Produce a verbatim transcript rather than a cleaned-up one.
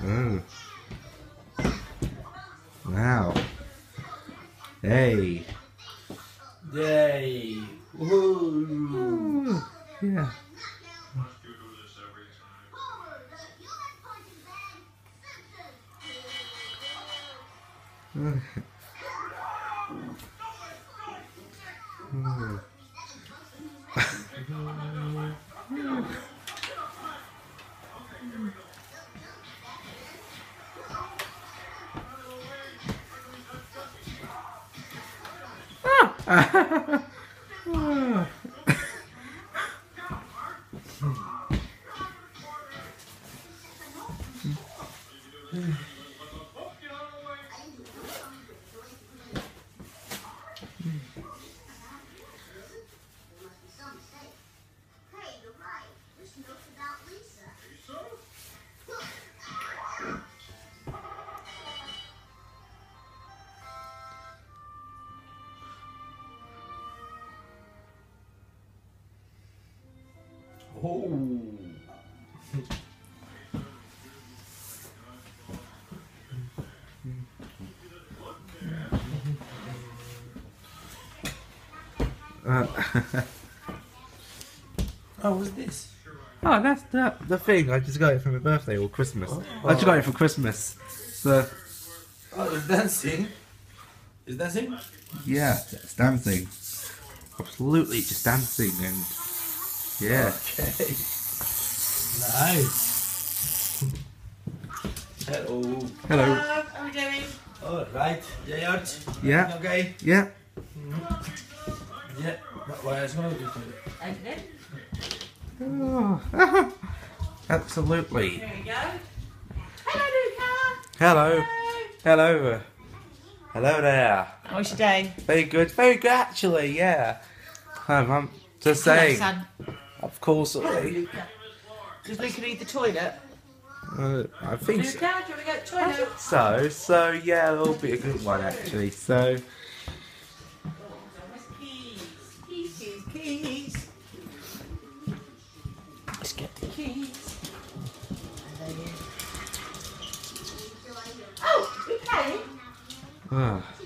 Mm. Wow. Hey. Yay. Woohoo. Yeah. Mm. Oh. Uh, Oh, what's this? oh, that's the, the thing. I just got it for my birthday or Christmas. Oh. I just got it for Christmas. So, Oh, it's dancing. It's dancing? yeah, it's dancing. Absolutely, just dancing and yeah. Okay. Nice. Hello. Hello. Hello, how are we doing? All right. Yeah, out. Yeah. Okay. Yeah. Yeah. What else going to do? Open it. Oh, absolutely. There we go. Hello, Luca. Hello. Hello. Hello. Hello there. How was your day? Very good. Very good, actually. Yeah. Um, I'm just Hello, saying. son. Of course. Hello, Uh, Luca. Does Luca need the toilet? I think Luca, so. do you want to go to the I toilet? think so. So yeah, it'll be a good one actually. So Keys, keys, keys, keys. Let's get the keys. Oh, we paying? uh,